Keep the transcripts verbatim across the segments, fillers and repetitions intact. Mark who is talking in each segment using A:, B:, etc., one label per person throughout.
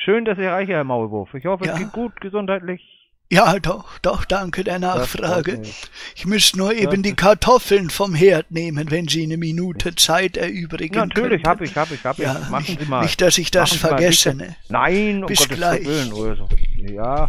A: Schön, dass Sie erreichen, Herr Maulwurf. Ich hoffe,
B: Ja.
A: es geht gut, gesundheitlich.
B: Ja, doch, doch, danke der
A: Das freut
B: Nachfrage.
A: mich.
B: Ich müsste nur eben
A: Das
B: die
A: ist-
B: Kartoffeln vom Herd nehmen, wenn Sie eine Minute Zeit erübrigen
A: Natürlich,
B: könnten.
A: hab ich, hab ich, hab ich.
B: Ja,
A: Machen
B: nicht,
A: Sie mal.
B: nicht, dass ich das
A: Machen Sie mal,
B: vergesse,
A: bitte.
B: ne?
A: Nein, um
B: Bis
A: Gottes
B: gleich.
A: Willen oder so. Ja,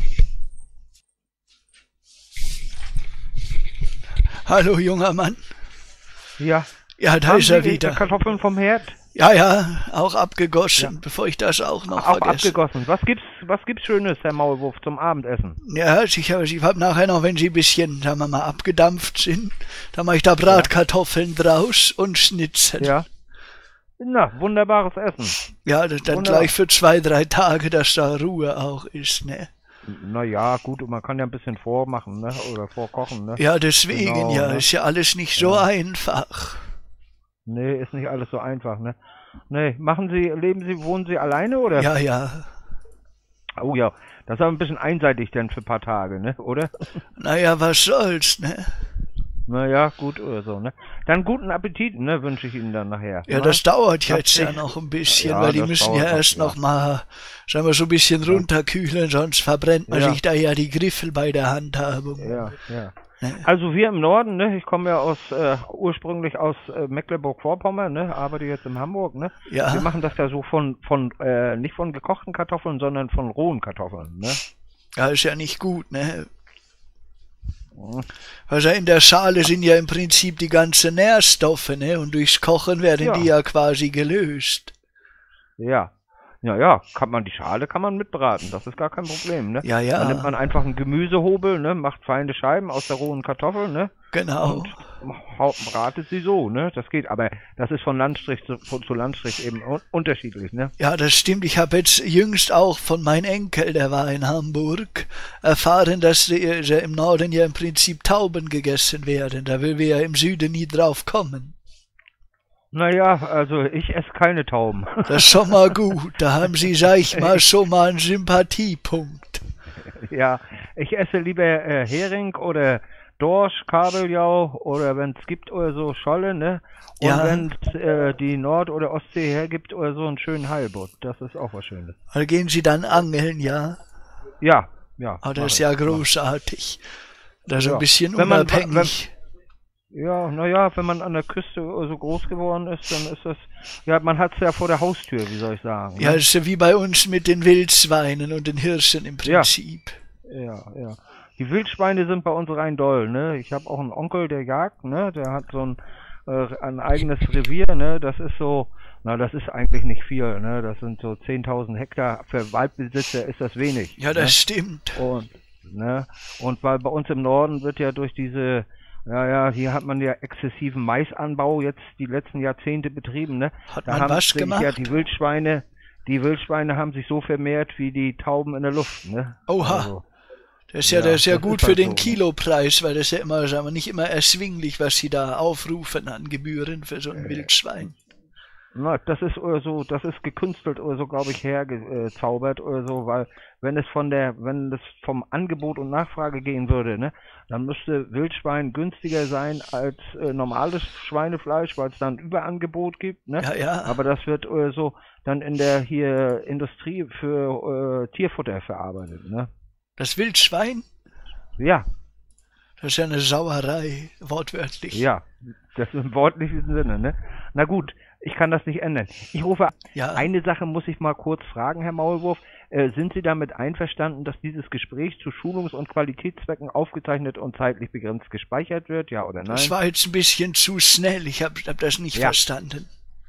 B: Hallo, junger Mann.
A: ja.
B: Ja, da
A: Haben
B: ist er
A: Sie
B: wieder.
A: Kartoffeln vom Herd?
B: Ja, ja, auch abgegossen,
A: Ja.
B: bevor ich das auch noch
A: Auch
B: vergesse.
A: abgegossen. Was gibt's, was gibt's Schönes, Herr Maulwurf, zum Abendessen?
B: Ja, ich habe ich hab nachher noch, wenn sie ein bisschen, sagen wir mal, abgedampft sind, dann mache ich da Bratkartoffeln draus und Schnitzel.
A: Ja. Na, wunderbares Essen.
B: Ja, das dann
A: Wunderbar.
B: gleich für zwei, drei Tage, dass da Ruhe auch ist, ne?
A: Naja, gut, und man kann ja ein bisschen vormachen, ne? Oder vorkochen, ne?
B: Ja, deswegen,
A: Genau,
B: ja,
A: ne?
B: ist ja alles nicht so
A: Ja.
B: einfach.
A: Nee, ist nicht alles so einfach, ne? Nee, machen Sie, leben Sie, wohnen Sie alleine, oder?
B: Ja, ja.
A: Oh ja, das ist aber ein bisschen einseitig denn für ein paar Tage, ne? Oder?
B: Naja, was soll's, ne?
A: Naja, gut oder so, ne? Dann guten Appetit, ne? Wünsche ich Ihnen dann nachher.
B: Ja,
A: ne?
B: das dauert
A: Das
B: jetzt ja
A: ist-
B: noch ein bisschen,
A: Ja,
B: weil die
A: das
B: müssen
A: dauert
B: ja
A: noch,
B: erst
A: ja.
B: noch mal, sagen wir, so ein bisschen runterkühlen, sonst verbrennt man
A: Ja.
B: sich da ja die Griffel bei der Handhabung.
A: Ja, ja.
B: Ne?
A: Also wir im Norden, ne? Ich komme ja aus äh, ursprünglich aus äh, Mecklenburg-Vorpommern, ne? Arbeite jetzt in Hamburg, ne?
B: Ja.
A: Wir machen das ja so von von äh, nicht von gekochten Kartoffeln, sondern von rohen Kartoffeln, ne?
B: Ja, ist ja nicht gut, ne? Also in der Schale sind ja im Prinzip die ganzen Nährstoffe, ne? Und durchs Kochen werden
A: Ja.
B: die ja quasi gelöst.
A: Ja. Ja, ja, kann man die Schale kann man mitbraten, das ist gar kein Problem, ne?
B: Ja, ja.
A: Dann nimmt man einfach einen Gemüsehobel, ne? Macht feine Scheiben aus der rohen Kartoffel, ne?
B: Genau.
A: Und hau- bratet sie so, ne? Das geht, aber das ist von Landstrich zu, von, zu Landstrich eben un unterschiedlich, ne?
B: Ja, das stimmt. Ich habe jetzt jüngst auch von meinem Enkel, der war in Hamburg, erfahren, dass die, äh, im Norden ja im Prinzip Tauben gegessen werden. Da will wir ja im Süden nie drauf kommen.
A: Naja, also ich esse keine Tauben.
B: Das ist schon mal gut. Da haben Sie, sag ich mal, schon mal einen Sympathiepunkt.
A: Ja, ich esse lieber äh, Hering oder Dorsch, Kabeljau oder wenn es gibt oder so Scholle, ne? Und
B: Ja.
A: wenn es äh, die Nord- oder Ostsee hergibt oder so einen schönen Heilbutt, das ist auch was Schönes.
B: Da gehen Sie dann angeln, ja?
A: Ja, ja.
B: Ah,
A: mach
B: das ist
A: ich,
B: ja
A: mach ich.
B: großartig. Das ist
A: Ja.
B: ein bisschen
A: Wenn man-
B: unabhängig.
A: Ja, naja, wenn man an der Küste so groß geworden ist, dann ist das, ja, man hat es ja vor der Haustür, wie soll ich sagen.
B: Ja,
A: Ne?
B: das ist ja wie bei uns mit den Wildschweinen und den Hirschen im
A: Ja.
B: Prinzip.
A: Ja, ja. Die Wildschweine sind bei uns rein doll, ne? Ich habe auch einen Onkel, der jagt, ne? Der hat so ein, äh, ein eigenes Revier, ne? Das ist so, na, das ist eigentlich nicht viel, ne? Das sind so zehntausend Hektar. Für Waldbesitzer ist das wenig.
B: Ja, das
A: ne?
B: stimmt.
A: Und, ne? Und weil bei uns im Norden wird ja durch diese, ja, ja, hier hat man ja exzessiven Maisanbau jetzt die letzten Jahrzehnte betrieben, ne?
B: Hat
A: Da
B: man
A: haben
B: was
A: sich
B: gemacht?
A: ja die Wildschweine, die Wildschweine haben sich so vermehrt wie die Tauben in der Luft, ne?
B: Oha.
A: Also,
B: Das ist ja,
A: Ja,
B: das ist ja
A: das
B: gut
A: ist
B: für
A: halt
B: den
A: so, ne?
B: Kilopreis, weil das ist ja immer, sagen wir, nicht immer erschwinglich, was sie da aufrufen an Gebühren für so ein Wildschwein.
A: Na, das ist oder so, das ist gekünstelt oder so, glaube ich, hergezaubert oder so, weil wenn es von der, wenn es vom Angebot und Nachfrage gehen würde, ne, dann müsste Wildschwein günstiger sein als äh, normales Schweinefleisch, weil es dann Überangebot gibt, ne?
B: Ja, ja.
A: Aber das wird oder so dann in der hier Industrie für äh, Tierfutter verarbeitet, ne?
B: Das Wildschwein,
A: Ja,
B: das ist ja eine Sauerei, wortwörtlich.
A: ja, das ist im wortlichen Sinne, ne? Na gut, ich kann das nicht ändern. Ich rufe
B: Ja.
A: Eine Sache muss ich mal kurz fragen, Herr Maulwurf. Äh, sind Sie damit einverstanden, dass dieses Gespräch zu Schulungs- und Qualitätszwecken aufgezeichnet und zeitlich begrenzt gespeichert wird? Ja oder nein?
B: Das war jetzt ein bisschen zu schnell, ich habe hab das nicht
A: Ja.
B: verstanden.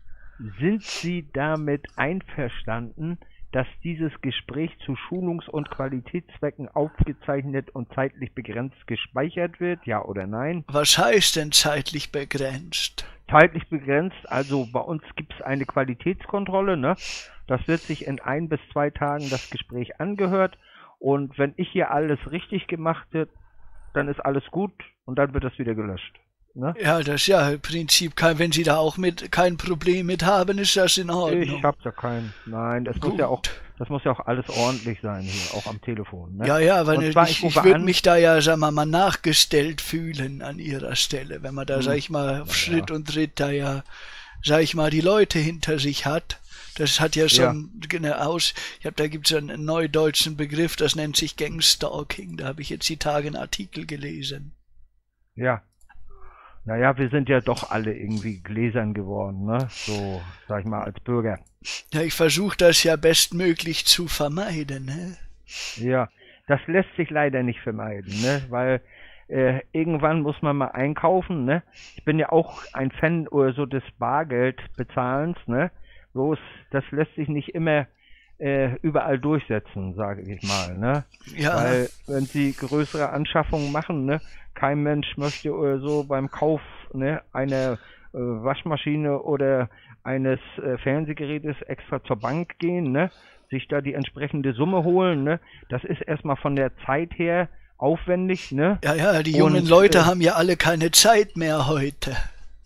A: Sind Sie damit einverstanden, dass dieses Gespräch zu Schulungs- und Qualitätszwecken aufgezeichnet und zeitlich begrenzt gespeichert wird? Ja oder nein?
B: Was heißt denn zeitlich begrenzt?
A: Zeitlich begrenzt, also bei uns gibt es eine Qualitätskontrolle, ne? Das wird sich in ein bis zwei Tagen das Gespräch angehört und wenn ich hier alles richtig gemacht habe, dann ist alles gut und dann wird das wieder gelöscht. Ne?
B: Ja, das ist ja im Prinzip kein, wenn Sie da auch mit kein Problem mit haben, ist das in Ordnung.
A: Ich habe da keinen. Nein, das muss
B: Gut.
A: ja auch, das muss ja auch alles ordentlich sein hier, auch am Telefon. Ne?
B: Ja, ja, weil
A: Und
B: ich,
A: zwar,
B: ich,
A: rufe
B: würde
A: an-
B: mich da ja, sagen wir mal, nachgestellt fühlen an Ihrer Stelle, wenn man da,
A: Hm.
B: sag ich mal, auf Schritt und Tritt da ja, sag ich mal, die Leute hinter sich hat, Das hat ja so
A: Ja.
B: ein, genau, aus, ich habe da gibt's einen neudeutschen Begriff, das nennt sich Gangstalking. Da habe ich jetzt die Tage einen Artikel gelesen.
A: Ja. Naja, wir sind ja doch alle irgendwie gläsern geworden, ne? So, sag ich mal, als Bürger.
B: Ja, ich versuche das ja bestmöglich zu vermeiden, ne?
A: Ja, das lässt sich leider nicht vermeiden, ne? Weil äh, irgendwann muss man mal einkaufen, ne? Ich bin ja auch ein Fan oder so des Bargeldbezahlens, ne? Bloß, das lässt sich nicht immer äh, überall durchsetzen, sage ich mal, ne?
B: Ja.
A: Weil, wenn sie größere Anschaffungen machen, ne? Kein Mensch möchte oder so beim Kauf, ne, einer äh, Waschmaschine oder eines äh, Fernsehgerätes extra zur Bank gehen, ne? Sich da die entsprechende Summe holen, ne? Das ist erstmal von der Zeit her aufwendig, ne?
B: Ja, ja, die jungen
A: Und,
B: Leute
A: äh,
B: haben ja alle keine Zeit mehr heute.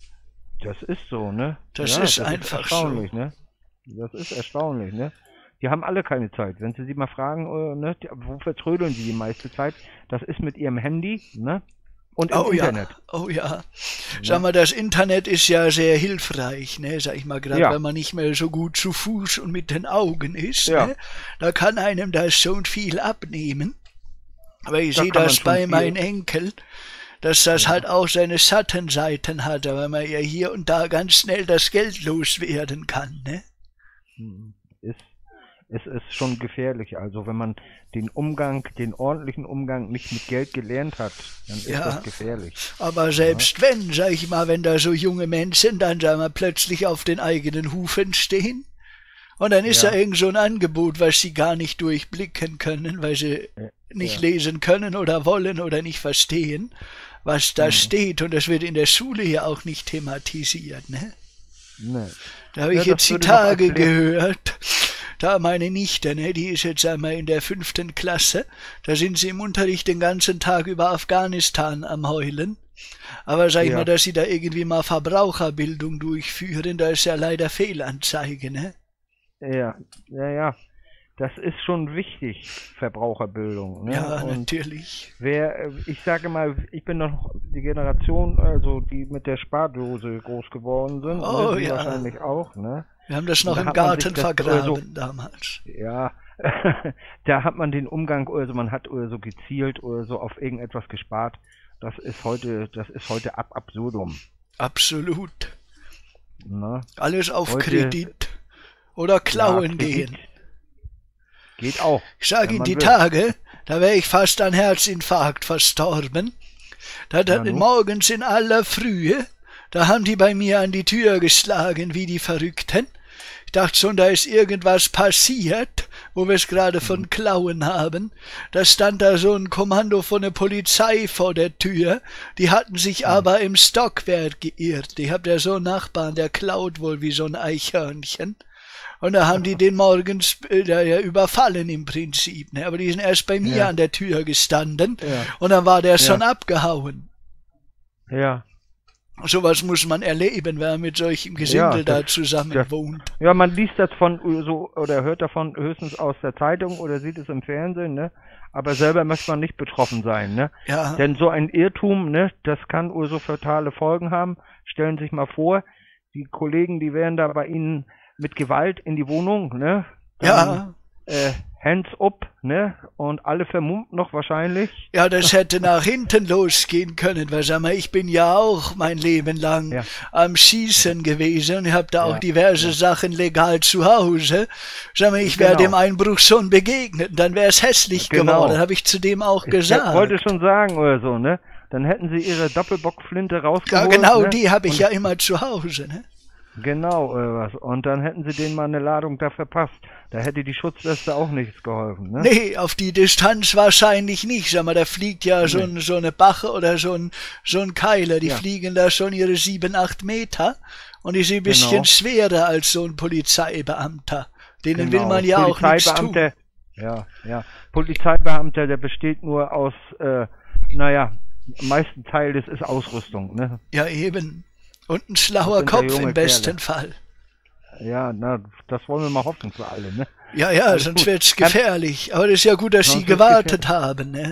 A: Das ist so, ne?
B: Das
A: Ja,
B: ist
A: das
B: einfach
A: ist erstaunlich, ne? Das ist erstaunlich, ne? Die haben alle keine Zeit. Wenn Sie sie mal fragen, äh, ne, die, wo vertrödeln sie die meiste Zeit? Das ist mit ihrem Handy, ne? Und im
B: Oh
A: Internet.
B: ja, oh ja. Sag mal, das Internet ist ja sehr hilfreich, ne? Sag ich mal, gerade
A: Ja.
B: wenn man nicht mehr so gut zu Fuß und mit den Augen ist,
A: Ja.
B: ne? Da kann einem das schon viel abnehmen. Aber ich
A: Da
B: sehe
A: kann man
B: das
A: schon
B: bei
A: viel-
B: meinen Enkel, dass das halt auch seine Schattenseiten hat, weil man ja hier und da ganz schnell das Geld loswerden kann, ne?
A: Ist, es ist schon gefährlich. Also wenn man den Umgang, den ordentlichen Umgang nicht mit Geld gelernt hat, dann ist
B: Ja.
A: das gefährlich.
B: Aber selbst wenn, sag ich mal, wenn da so junge Menschen dann, sagen wir, plötzlich auf den eigenen Hufen stehen und dann ist
A: Ja.
B: da irgend so ein Angebot, was sie gar nicht durchblicken können, weil sie
A: Ja.
B: nicht
A: Ja.
B: lesen können oder wollen oder nicht verstehen, was da
A: Mhm.
B: steht. Und das wird in der Schule ja auch nicht thematisiert, ne?
A: Ne.
B: Da habe
A: Ja,
B: ich
A: das
B: jetzt die
A: würde noch
B: Tage
A: erklären.
B: gehört, da meine Nichte, ne, die ist jetzt einmal in der fünften Klasse, da sind sie im Unterricht den ganzen Tag über Afghanistan am Heulen. Aber sag ich
A: Ja.
B: mal, dass sie da irgendwie mal Verbraucherbildung durchführen, da ist ja leider Fehlanzeige, ne?
A: Ja, ja, ja. Das ist schon wichtig, Verbraucherbildung. Ne?
B: Ja,
A: Und
B: natürlich.
A: wer, äh, ich sage mal, ich bin noch die Generation, also die mit der Spardose groß geworden sind.
B: Oh,
A: ne? Sie
B: ja.
A: wahrscheinlich auch, ne?
B: Wir haben das noch
A: Da
B: im
A: hat man
B: Garten
A: sich das
B: vergraben
A: so-
B: damals.
A: Ja, da hat man den Umgang oder so, man hat oder so gezielt oder so auf irgendetwas gespart. Das ist heute, das ist heute ab absurdum.
B: Absolut.
A: Ne?
B: Alles auf
A: Heute-
B: Kredit. Oder klauen
A: Ja, Kredit
B: gehen.
A: Geht auch.
B: Ich sage
A: wenn
B: Ihnen,
A: man
B: die
A: will.
B: Tage, da wäre ich fast an Herzinfarkt verstorben. Da, da,
A: Ja, nun.
B: morgens in aller Frühe, da haben die bei mir an die Tür geschlagen, wie die Verrückten. Ich dachte schon, da ist irgendwas passiert, wo wir es gerade
A: Mhm.
B: von Klauen haben. Da stand da so ein Kommando von der Polizei vor der Tür. Die hatten sich
A: Mhm.
B: aber im Stockwerk geirrt. Ich hab ja so einen Nachbarn, der klaut wohl wie so ein Eichhörnchen. Und da haben die den morgens äh, da ja überfallen im Prinzip. Ne? Aber die sind erst bei mir
A: Ja.
B: an der Tür gestanden
A: Ja.
B: und dann war der
A: Ja.
B: schon abgehauen.
A: Ja.
B: Sowas muss man erleben, wenn man mit solchem Gesindel
A: Ja,
B: da
A: das-
B: zusammen
A: das-
B: wohnt.
A: Ja, man liest das von äh, so oder hört davon höchstens aus der Zeitung oder sieht es im Fernsehen, ne? Aber selber möchte man nicht betroffen sein, ne?
B: Ja,
A: Denn so ein Irrtum, ne, das kann so fatale Folgen haben. Stellen Sie sich mal vor, die Kollegen, die wären da bei Ihnen mit Gewalt in die Wohnung, ne?
B: ja,
A: Äh, hands up, ne? Und alle vermummt noch wahrscheinlich.
B: ja, das hätte nach hinten losgehen können, weil sag mal, ich bin ja auch mein Leben lang
A: Ja.
B: am Schießen gewesen und habe da auch
A: Ja,
B: diverse Sachen legal zu Hause. Sag mal, ich wäre
A: Genau.
B: dem Einbruch schon begegnet, dann wäre es hässlich
A: Genau.
B: geworden, habe ich zu dem auch
A: Ich
B: gesagt.
A: wollte schon sagen oder so, ne? Dann hätten Sie Ihre Doppelbockflinte
B: Ja,
A: rausgeholt.
B: genau,
A: ne?
B: die habe ich
A: Und
B: ja immer zu Hause, ne?
A: Genau, oder was. Und dann hätten sie denen mal eine Ladung da verpasst. Da hätte die Schutzweste auch nichts geholfen, ne?
B: Nee, auf die Distanz wahrscheinlich nicht. Sag mal, da fliegt ja so, ein, so eine Bache oder so ein, so ein Keiler. Die
A: Ja.
B: fliegen da schon ihre sieben, acht Meter. Und die sind ein bisschen
A: Genau.
B: schwerer als so ein Polizeibeamter. Denen
A: Genau.
B: will man ja auch nichts tun.
A: Polizeibeamter, ja, ja. Polizeibeamter, der besteht nur aus, äh, naja, am meisten Teil des ist Ausrüstung, ne?
B: Ja, eben. Und ein schlauer
A: Das sind ja
B: Kopf
A: junge
B: im besten Fall.
A: Ja, na, das wollen wir mal hoffen für alle, ne?
B: Ja, ja,
A: Alles
B: sonst
A: gut.
B: wird's gefährlich. Aber das ist ja gut, dass Sie
A: Sonst wird's
B: gewartet haben, ne?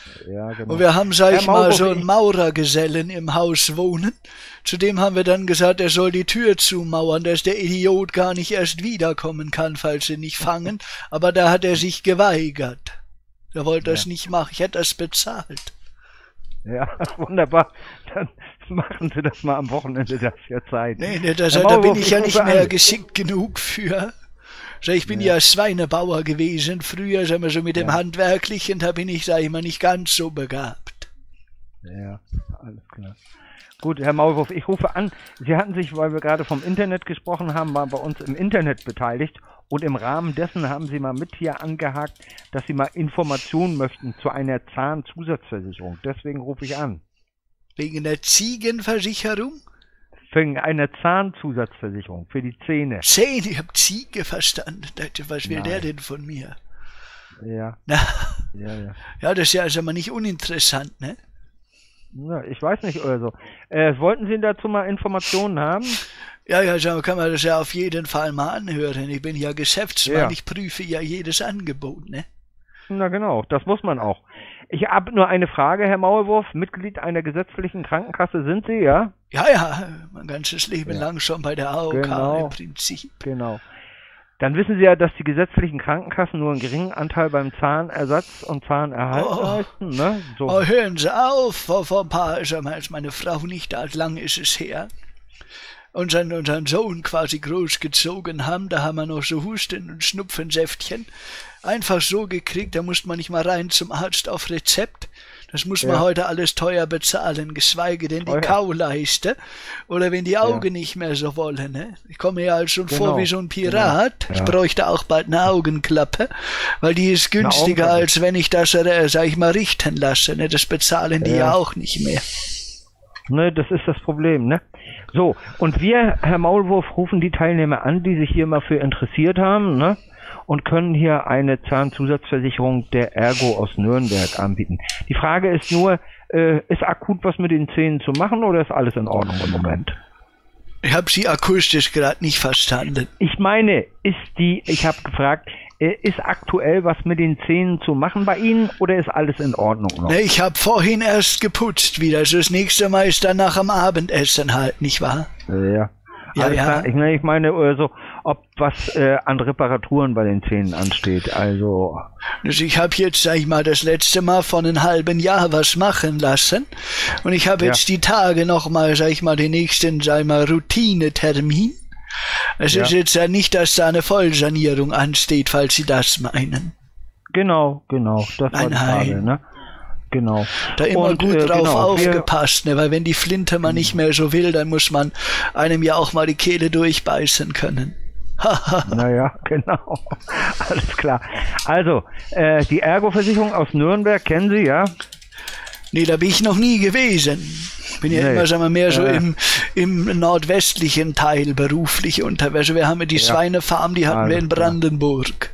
A: Ja, genau.
B: Und wir haben, sag
A: Herr
B: ich mal,
A: Maulwurf,
B: so einen
A: ich-
B: Maurergesellen im Haus wohnen. Zudem haben wir dann gesagt, er soll die Tür zumauern, dass der Idiot gar nicht erst wiederkommen kann, falls sie nicht fangen. Aber da hat er sich geweigert. Er wollte das
A: Ja.
B: nicht machen. Ich hätte das bezahlt.
A: Ja, wunderbar. Dann machen Sie das mal am Wochenende, das ist ja Zeit.
B: Nee, nee, das,
A: Herr
B: da bin
A: Maulwurf,
B: ich ja
A: rufe
B: nicht mehr
A: an.
B: geschickt genug für. So, ich bin ja, Schweinebauer gewesen. Früher, sagen wir so, mit dem
A: Ja.
B: Handwerklichen, da bin ich, sag ich mal, nicht ganz so begabt.
A: Ja, alles klar. Gut, Herr Maulwurf, ich rufe an. Sie hatten sich, weil wir gerade vom Internet gesprochen haben, mal bei uns im Internet beteiligt. Und im Rahmen dessen haben Sie mal mit hier angehakt, dass Sie mal Informationen möchten zu einer Zahnzusatzversicherung. Deswegen rufe ich an.
B: Wegen der Ziegenversicherung?
A: Wegen einer Zahnzusatzversicherung für die Zähne.
B: Zehn, ich hab Ziege verstanden. Dachte, was will
A: Nein.
B: der denn von mir?
A: Ja,
B: Na,
A: ja, ja.
B: ja, das ist ja also mal nicht uninteressant, ne?
A: Ja, ich weiß nicht oder so. Äh, wollten Sie dazu mal Informationen haben?
B: Ja, ja, so kann man das ja auf jeden Fall mal anhören. Ich bin ja Geschäftsmann,
A: Ja.
B: ich prüfe ja jedes Angebot, ne?
A: Na genau, das muss man auch. Ich habe nur eine Frage, Herr Maulwurf. Mitglied einer gesetzlichen Krankenkasse sind Sie, ja?
B: Ja, ja, mein ganzes Leben
A: Ja.
B: lang schon bei der A O K
A: Genau.
B: im Prinzip.
A: Genau. Dann wissen Sie ja, dass die gesetzlichen Krankenkassen nur einen geringen Anteil beim Zahnersatz und Zahnerhalt
B: Oh.
A: leisten, ne? So.
B: Oh, hören Sie auf, vor, vor ein paar, sag mal, als meine Frau nicht da, lang ist es her, unseren, unseren Sohn quasi großgezogen haben, da haben wir noch so Husten- und Schnupfensäftchen einfach so gekriegt, da musste man nicht mal rein zum Arzt auf Rezept. Das muss man
A: Ja.
B: heute alles teuer bezahlen, geschweige denn
A: Teuer.
B: die Kauleiste oder wenn die Augen nicht mehr so wollen. Ne? Ich komme mir halt schon vor
A: Genau.
B: wie so ein Pirat.
A: Genau.
B: Ich
A: Ja.
B: bräuchte auch bald eine Augenklappe, weil die ist günstiger,
A: Augenklappe.
B: als wenn ich das, äh, sag ich mal, richten lasse. Ne? Das bezahlen die ja.
A: Ja.
B: auch nicht mehr.
A: Ne, das ist das Problem, ne? So, und wir, Herr Maulwurf, rufen die Teilnehmer an, die sich hier mal für interessiert haben, ne? Und können hier eine Zahnzusatzversicherung der Ergo aus Nürnberg anbieten. Die Frage ist nur, äh, ist akut was mit den Zähnen zu machen oder ist alles in Ordnung im Moment?
B: Ich habe Sie akustisch gerade nicht verstanden.
A: Ich meine, ist die, ich habe gefragt, äh, ist aktuell was mit den Zähnen zu machen bei Ihnen oder ist alles in Ordnung noch?
B: Ne, ich habe vorhin erst geputzt wieder. Also das nächste Mal ist dann nach dem Abendessen halt, nicht wahr?
A: Ja.
B: Ja,
A: Alles
B: ja.
A: klar. Ich, ne, ich meine, äh, so, ob was äh, an Reparaturen bei den Zähnen ansteht. Also,
B: Also ich habe jetzt, sag ich mal, das letzte Mal von einem halben Jahr was machen lassen. Und ich habe
A: Ja.
B: jetzt die Tage nochmal, sag ich mal, den nächsten, sag ich mal, Routinetermin. Es
A: Ja.
B: ist jetzt ja nicht, dass da eine Vollsanierung ansteht, falls Sie das meinen.
A: genau, genau. Das war
B: Nein,
A: die Frage,
B: nein.
A: ne? Genau.
B: Da immer
A: Und,
B: gut
A: äh,
B: drauf
A: genau, wir-
B: aufgepasst, ne? Weil wenn die Flinte mal nicht mehr so will, dann muss man einem ja auch mal die Kehle durchbeißen können.
A: Naja, genau. Alles klar. Also, äh, die Ergo-Versicherung aus Nürnberg kennen Sie, ja?
B: Nee, da bin ich noch nie gewesen. Bin ja
A: Nee.
B: immer, sagen wir, mehr so
A: Äh.
B: im, im nordwestlichen Teil beruflich unterwegs. Wir haben ja die
A: Ja.
B: Schweinefarm, die hatten
A: Alles
B: wir in
A: klar.
B: Brandenburg.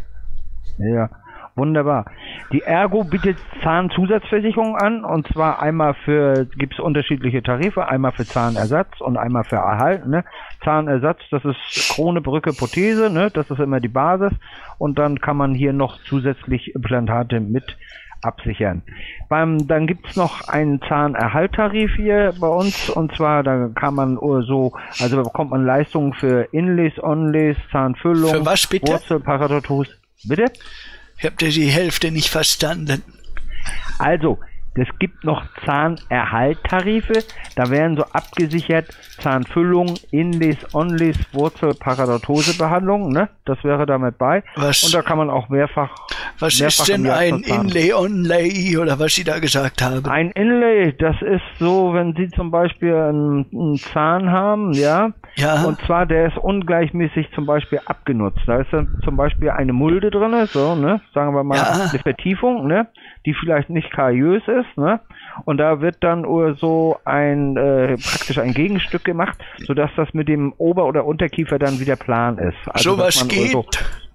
A: Ja, wunderbar. Die Ergo bietet Zahnzusatzversicherung an und zwar einmal für, gibt es unterschiedliche Tarife, einmal für Zahnersatz und einmal für Erhalt. Ne? Zahnersatz, das ist Krone, Brücke, Prothese, ne? Das ist immer die Basis und dann kann man hier noch zusätzlich Implantate mit absichern. Beim, dann gibt's noch einen Zahnerhalttarif hier bei uns und zwar, da kann man so, also da bekommt man Leistungen für Inlays, Onlays, Zahnfüllung,
B: Für was bitte?
A: Wurzelparatotus. Bitte?
B: Ich hab dir die Hälfte nicht verstanden.
A: Also, es gibt noch Zahnerhalttarife, da werden so abgesichert Zahnfüllung, Inlays, Onlays, Wurzelparodontosebehandlung, ne? Das wäre damit bei.
B: Was-
A: Und da kann man auch mehrfach.
B: Was
A: mehrfach
B: ist denn
A: im Jahr
B: ein
A: zur Zahn-
B: Inlay, Onlay oder was Sie da gesagt haben?
A: Ein Inlay, das ist so, wenn Sie zum Beispiel einen, einen Zahn haben, ja,
B: Ja.
A: und zwar der ist ungleichmäßig zum Beispiel abgenutzt. Da ist dann zum Beispiel eine Mulde drin, so, ne, sagen wir mal
B: Ja.
A: eine Vertiefung, ne, die vielleicht nicht kariös ist, ne, und da wird dann nur so ein äh, praktisch ein Gegenstück gemacht, sodass das mit dem Ober- oder Unterkiefer dann wieder plan ist. Also, dass
B: Sowas
A: man
B: geht?
A: so-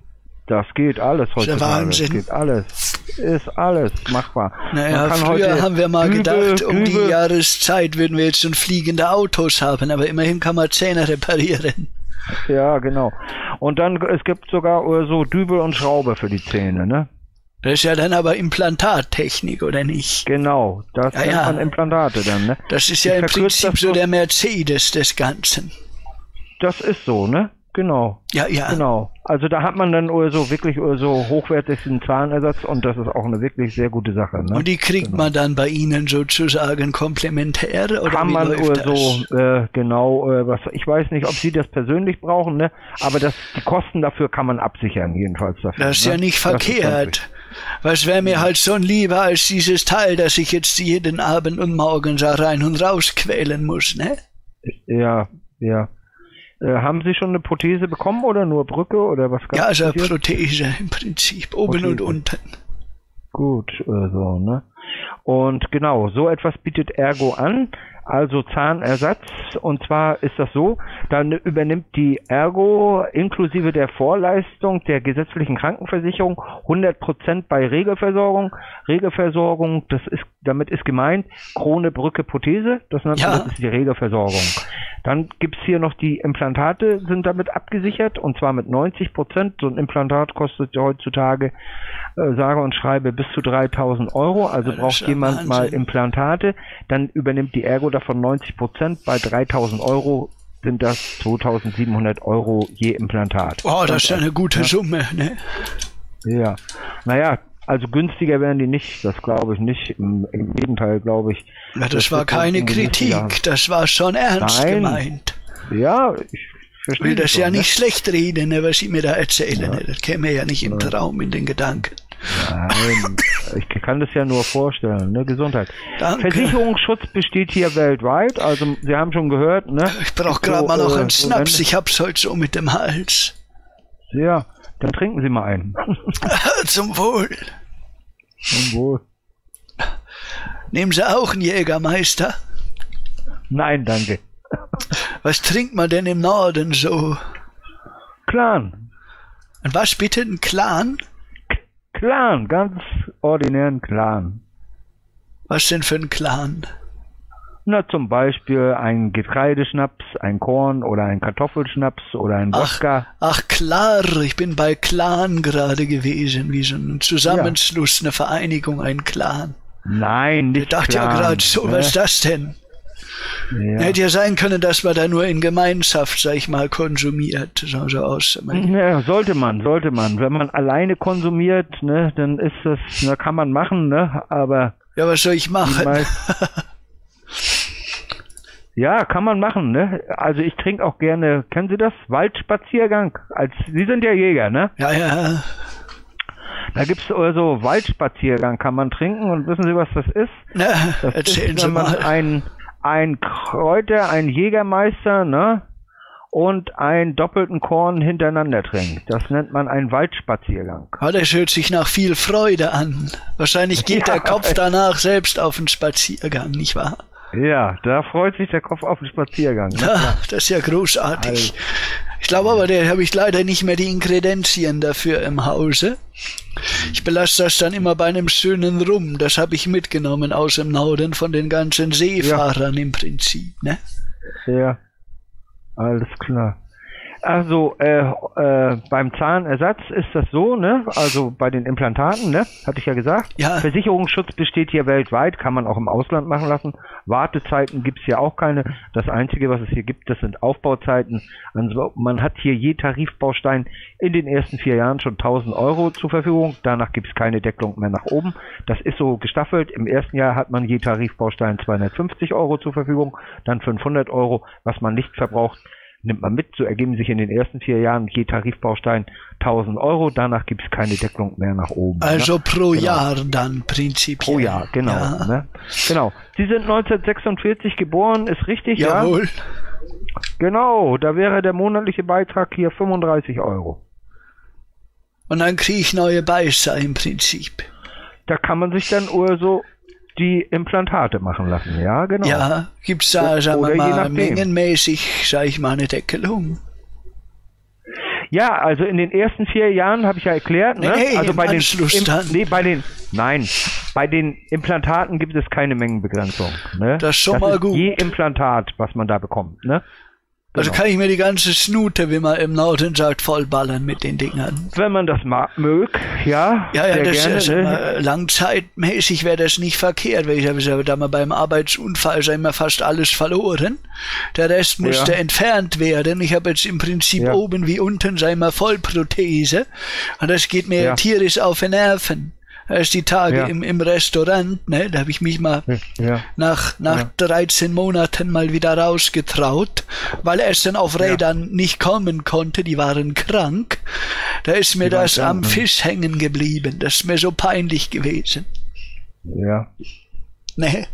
A: das geht alles
B: Ist ja
A: heutzutage.
B: Wahnsinn.
A: Das geht alles. Ist alles machbar.
B: Naja,
A: Man kann
B: früher
A: heute
B: haben wir mal
A: Dübel,
B: gedacht, um die
A: Dübel-
B: Jahreszeit würden wir jetzt schon fliegende Autos haben, aber immerhin kann man Zähne reparieren.
A: Ja, genau. Und dann, es gibt sogar äh, so Dübel und Schraube für die Zähne, ne?
B: Das ist ja dann aber Implantattechnik, oder nicht?
A: Genau, das
B: Ja,
A: nennt
B: ja.
A: man Implantate dann, ne?
B: Das ist ja
A: Ich
B: im
A: verkürze
B: Prinzip
A: das
B: so
A: nur-
B: der Mercedes des Ganzen.
A: Das ist so, ne? Genau.
B: Ja, ja.
A: Genau. Also da hat man dann oder so wirklich oder so hochwertigen Zahnersatz und das ist auch eine wirklich sehr gute Sache. Ne?
B: Und die kriegt
A: Genau.
B: man dann bei Ihnen sozusagen komplementär, oder
A: Kann
B: wie
A: man
B: läuft
A: oder
B: das?
A: so, äh, genau, äh, was, ich weiß nicht, ob Sie das persönlich brauchen, ne? Aber das, die Kosten dafür kann man absichern, jedenfalls dafür.
B: Das ist
A: ne?
B: ja nicht
A: Das ist ganz
B: verkehrt.
A: wichtig.
B: Was wäre mir halt schon lieber als dieses Teil, das ich jetzt jeden Abend und morgen so rein und raus quälen muss, ne?
A: Ja, ja. Äh, haben Sie schon eine Prothese bekommen oder nur Brücke oder was gab's
B: Ja, also
A: bis jetzt?
B: Prothese im Prinzip, oben
A: Prothese.
B: und unten.
A: Gut, äh, so, ne? Und genau, so etwas bietet Ergo an, also Zahnersatz. Und zwar ist das so, dann übernimmt die Ergo inklusive der Vorleistung der gesetzlichen Krankenversicherung hundert Prozent bei Regelversorgung. Regelversorgung, das ist, damit ist gemeint Krone, Brücke, Prothese. Das nennt man,
B: Ja.
A: das ist die Regelversorgung. Dann gibt's hier noch die Implantate, sind damit abgesichert, und zwar mit neunzig Prozent. So ein Implantat kostet heutzutage, äh, sage und schreibe, bis zu dreitausend Euro. Also
B: Ja, das ist
A: braucht
B: ja
A: jemand
B: Wahnsinn.
A: mal Implantate, dann übernimmt die Ergo davon neunzig Prozent. Bei dreitausend Euro sind das zweitausendsiebenhundert Euro je Implantat.
B: Oh, das ist ja eine gute Summe, ne?
A: Ja, naja, also günstiger werden die nicht, das glaube ich nicht. Im, im Gegenteil, glaube ich.
B: Ja, das war
A: wird
B: keine
A: irgendwie günstiger.
B: Kritik, das war schon ernst
A: Nein.
B: gemeint.
A: Ja, ich
B: Ich
A: verstehe
B: will das
A: schon,
B: ja
A: ne?
B: nicht schlecht reden, ne, was Sie mir da erzählen. Ne? Das käme mir ja nicht im Traum, in den Gedanken.
A: Nein, ich kann das ja nur vorstellen, ne? Gesundheit.
B: Danke.
A: Versicherungsschutz besteht hier weltweit, also Sie haben schon gehört, ne?
B: Ich brauche
A: So,
B: gerade mal noch
A: äh,
B: einen
A: so
B: Schnaps,
A: wenn-
B: ich hab's heute so mit dem Hals.
A: Ja, dann trinken Sie mal einen.
B: Zum Wohl.
A: Zum Wohl.
B: Nehmen Sie auch einen Jägermeister?
A: Nein, danke.
B: Was trinkt man denn im Norden so?
A: Clan.
B: Und was bitte, ein Clan?
A: Clan, ganz ordinären Clan.
B: Was denn für ein Clan?
A: Na, zum Beispiel ein Getreideschnaps, ein Korn oder ein Kartoffelschnaps oder ein
B: Ach,
A: Wodka.
B: ach klar, ich bin bei Clan gerade gewesen, wie so ein Zusammenschluss, eine Vereinigung, ein Clan.
A: Nein, nicht
B: Ich dachte
A: Clan.
B: ja gerade so,
A: ne?
B: was ist das denn?
A: Ja.
B: Hätte ja sein können, dass man da nur in Gemeinschaft, sag ich mal, konsumiert. So, so aus.
A: Ja, sollte man, sollte man. Wenn man alleine konsumiert, ne, dann ist das, na, kann man machen, ne, aber
B: Ja, was soll ich
A: die
B: machen?
A: meist- ja, kann man machen, ne? Also ich trinke auch gerne, kennen Sie das? Waldspaziergang. Als Sie sind ja Jäger, ne?
B: Ja, ja.
A: Da gibt's also Waldspaziergang, kann man trinken, und wissen Sie, was das ist?
B: Na,
A: Das
B: erzählen
A: ist,
B: Sie
A: wenn man
B: mal.
A: ein ein Kräuter, ein Jägermeister, ne? Und einen doppelten Korn hintereinander trinkt. Das nennt man einen Waldspaziergang.
B: Oh, das hört sich nach viel Freude an. Wahrscheinlich geht
A: Ja.
B: der Kopf danach selbst auf den Spaziergang, nicht wahr?
A: Ja, da freut sich der Kopf auf den Spaziergang. Ne?
B: Ja, das ist ja großartig.
A: Also-
B: Ich glaube aber, da habe ich leider nicht mehr die Inkredenzien dafür im Hause. Ich belasse das dann immer bei einem schönen Rum. Das habe ich mitgenommen aus dem Norden von den ganzen Seefahrern im Prinzip, ne?
A: Ja, alles klar. Also äh, äh, beim Zahnersatz ist das so, ne? Also bei den Implantaten, ne? Hatte ich ja gesagt.
B: Ja.
A: Versicherungsschutz besteht hier weltweit, kann man auch im Ausland machen lassen. Wartezeiten gibt's hier auch keine. Das Einzige, was es hier gibt, das sind Aufbauzeiten. Also man hat hier je Tarifbaustein in den ersten vier Jahren schon tausend Euro zur Verfügung. Danach gibt's keine Deckelung mehr nach oben. Das ist so gestaffelt. Im ersten Jahr hat man je Tarifbaustein zweihundertfünfzig Euro zur Verfügung, dann fünfhundert Euro, was man nicht verbraucht, nimmt man mit. So ergeben sich in den ersten vier Jahren je Tarifbaustein tausend Euro. Danach gibt es keine Deckelung mehr nach oben.
B: Also
A: ne?
B: pro
A: Genau.
B: Jahr dann prinzipiell.
A: Pro Jahr, genau.
B: Ja.
A: Ne? Genau. Sie sind neunzehnhundertsechsundvierzig geboren, ist richtig, ja?
B: Jawohl.
A: Genau, da wäre der monatliche Beitrag hier fünfunddreißig Euro.
B: Und dann kriege ich neue Beißer im Prinzip.
A: Da kann man sich dann oder so die Implantate machen lassen, ja, genau.
B: Ja, gibt's da,
A: O-
B: sagen wir
A: oder je
B: mal,
A: nachdem.
B: mengenmäßig, sag ich mal, eine Deckelung.
A: Ja, also in den ersten vier Jahren habe ich ja erklärt, ne?
B: Nee,
A: also
B: im
A: bei den
B: Anschluss dann.
A: nee, bei den nein, bei den Implantaten gibt es keine Mengenbegrenzung, ne?
B: Das ist schon
A: das
B: mal
A: ist
B: gut.
A: je Implantat, was man da bekommt, ne?
B: Also
A: Genau.
B: kann ich mir die ganze Snute, wie man im Norden sagt, vollballern mit den Dingern.
A: Wenn man das mag, mög, ja,
B: Ja, ja,
A: sehr
B: das
A: gerne,
B: ist
A: ne?
B: immer, langzeitmäßig wäre das nicht verkehrt, weil ich habe ja da mal beim Arbeitsunfall ist ja immer fast alles verloren. Der Rest musste
A: Ja.
B: entfernt werden. Ich habe jetzt im Prinzip
A: Ja.
B: oben wie unten sei mal Vollprothese. Und das geht mir
A: Ja.
B: tierisch auf den Nerven. Erst die Tage
A: Ja.
B: im, im Restaurant, ne, da habe ich mich mal
A: Ja.
B: nach, nach
A: Ja.
B: dreizehn Monaten mal wieder rausgetraut, weil Essen auf Rädern nicht kommen konnte, die waren krank. Da ist mir
A: Die waren
B: das
A: krank,
B: am
A: ne?
B: Fisch hängen geblieben. Das ist mir so peinlich gewesen.
A: Ja.
B: Ne?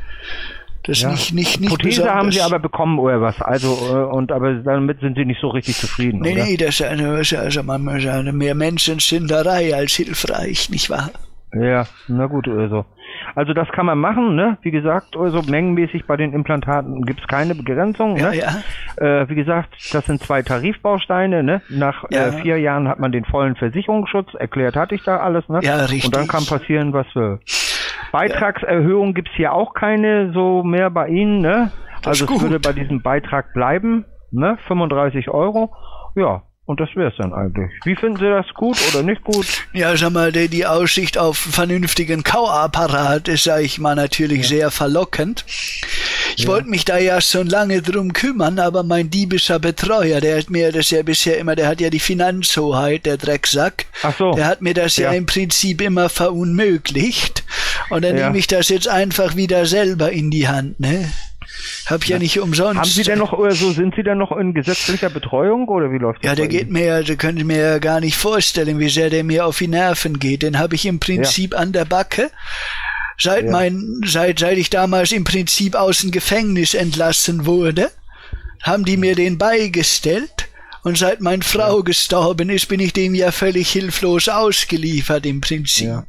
B: Das
A: Ja.
B: nicht, nicht, nicht
A: Prothese
B: besonders.
A: haben sie aber bekommen oder was? Also, äh, und aber damit sind sie nicht so richtig zufrieden,
B: Nee,
A: oder?
B: nee, das ist eine, das ist also man muss sagen, mehr Menschenschinderei als hilfreich, nicht wahr?
A: Ja, na gut, oder so. Also das kann man machen, ne? Wie gesagt, oder so mengenmäßig bei den Implantaten gibt's keine Begrenzung,
B: Ja,
A: ne?
B: ja.
A: Äh, wie gesagt, das sind zwei Tarifbausteine, ne? Nach
B: Ja.
A: äh, vier Jahren hat man den vollen Versicherungsschutz, erklärt hatte ich da alles, ne?
B: Ja, richtig.
A: Und dann kann passieren, was will. Beitragserhöhung gibt's hier auch keine so mehr bei Ihnen, ne?
B: Das ist
A: Also es
B: gut.
A: würde bei diesem Beitrag bleiben, ne? fünfunddreißig Euro. Ja, und das wär's dann eigentlich. Wie finden Sie das, gut oder nicht gut?
B: Ja, sag mal, die, die Aussicht auf einen vernünftigen Kauapparat ist, sag ich mal, natürlich sehr verlockend. Ich wollte mich da ja schon lange drum kümmern, aber mein diebischer Betreuer, der hat mir das ja bisher immer, der hat ja die Finanzhoheit, der Drecksack.
A: Ach so.
B: Der hat mir das ja,
A: Ja.
B: im Prinzip immer verunmöglicht. Und dann
A: Ja.
B: nehme ich das jetzt einfach wieder selber in die Hand, ne? Hab ja, nicht umsonst.
A: Haben Sie denn noch, oder so, sind Sie denn noch in gesetzlicher Betreuung, oder wie läuft das?
B: Ja, der
A: bei
B: geht
A: Ihnen?
B: mir ja, da können Sie mir ja gar nicht vorstellen, wie sehr der mir auf die Nerven geht. Den habe ich im Prinzip an der Backe. Seit
A: Ja.
B: mein, seit, seit ich damals im Prinzip aus dem Gefängnis entlassen wurde, haben die mir den beigestellt. Und seit meine Frau gestorben ist, bin ich dem ja völlig hilflos ausgeliefert im Prinzip.
A: Ja.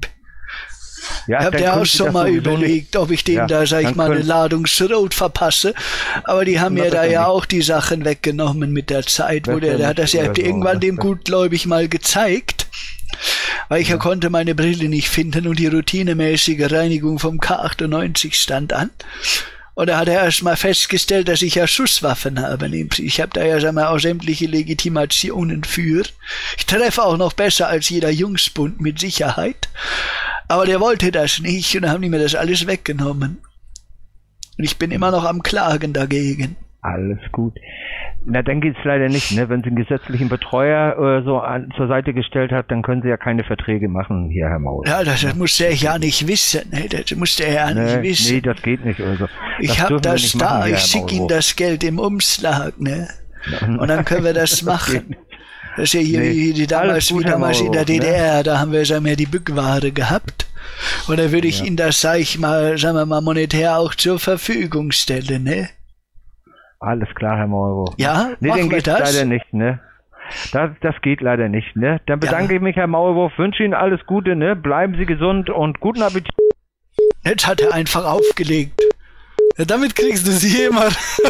A: Ja,
B: Ich habe
A: dann
B: ja
A: können
B: auch
A: Sie
B: schon
A: das
B: mal
A: sowieso
B: überlegt,
A: nicht-
B: ob ich dem
A: Ja,
B: da, sag ich
A: dann
B: mal, eine
A: können-
B: Ladung Schrot verpasse. Aber die haben
A: Na,
B: mir da
A: besser
B: ja
A: nicht.
B: auch die Sachen weggenommen mit der Zeit, wo
A: Besser
B: der, der hat das
A: nicht
B: ja
A: oder so,
B: irgendwann dem
A: das-
B: gutgläubig mal gezeigt. Weil ich ja. konnte meine Brille nicht finden und die routinemäßige Reinigung vom K achtundneunzig stand an. Und da hat er erst mal festgestellt, dass ich ja Schusswaffen habe. Ich habe da ja sag mal, auch sämtliche Legitimationen für. Ich treffe auch noch besser als jeder Jungsbund mit Sicherheit. Aber der wollte das nicht und dann haben die mir das alles weggenommen. Und ich bin immer noch am Klagen dagegen.
A: Alles gut. Na, dann geht's leider nicht, ne? Wenn Sie einen gesetzlichen Betreuer äh, so an, zur Seite gestellt hat, dann können Sie ja keine Verträge machen, hier, Herr Maul.
B: Ja, das, das muss der ja nicht wissen. Ne? Das muss der ja nicht
A: Nee,
B: wissen.
A: nee, das geht nicht, also.
B: Ich hab
A: dürfen wir
B: das
A: nicht
B: da,
A: machen, hier,
B: ich
A: Herr
B: schicke ihm
A: Maulwurf.
B: das Geld im Umschlag, ne? Und dann können wir das machen. Das ist ja hier,
A: Nee,
B: wie die damals,
A: alles gut,
B: wie
A: Herr
B: damals in der
A: Maulwurf,
B: D D R, da haben wir sagen wir, die Bückware gehabt. Und da würde ich Ihnen das, sag ich mal, sagen wir mal, monetär auch zur Verfügung stellen, ne?
A: Alles klar, Herr Maulwurf.
B: Ja,
A: Nee,
B: machen
A: dann
B: wir
A: geht's
B: das?
A: leider nicht, ne? Das, das geht leider nicht, ne? Dann bedanke ich mich, Herr Maulwurf, wünsche Ihnen alles Gute, ne? Bleiben Sie gesund und guten Appetit.
B: Jetzt hat er einfach aufgelegt. Ja, damit kriegst du sie immer.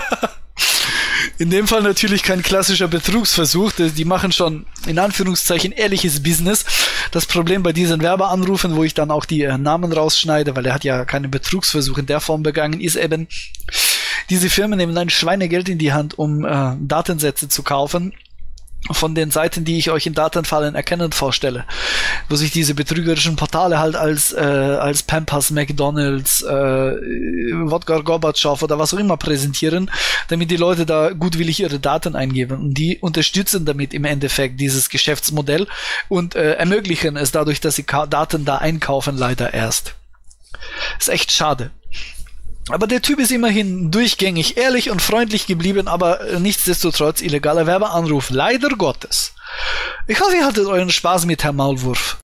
B: In dem Fall natürlich kein klassischer Betrugsversuch. Die machen schon, in Anführungszeichen, ehrliches Business. Das Problem bei diesen Werbeanrufen, wo ich dann auch die äh, Namen rausschneide, weil er hat ja keinen Betrugsversuch in der Form begangen, ist eben, diese Firmen nehmen ein Schweinegeld in die Hand, um äh, Datensätze zu kaufen von den Seiten, die ich euch in Datenfallen erkennend vorstelle, wo sich diese betrügerischen Portale halt als äh, als Pampers, McDonald's, äh, Wodka Gorbatschow oder was auch immer präsentieren, damit die Leute da gutwillig ihre Daten eingeben. Und die unterstützen damit im Endeffekt dieses Geschäftsmodell und äh, ermöglichen es dadurch, dass sie Ka- Daten da einkaufen, leider erst. Ist echt schade. Aber der Typ ist immerhin durchgängig ehrlich und freundlich geblieben, aber äh, nichtsdestotrotz illegaler Werbeanruf. Leider Gottes. Ich hoffe, ihr hattet euren Spaß mit Herrn Maulwurf.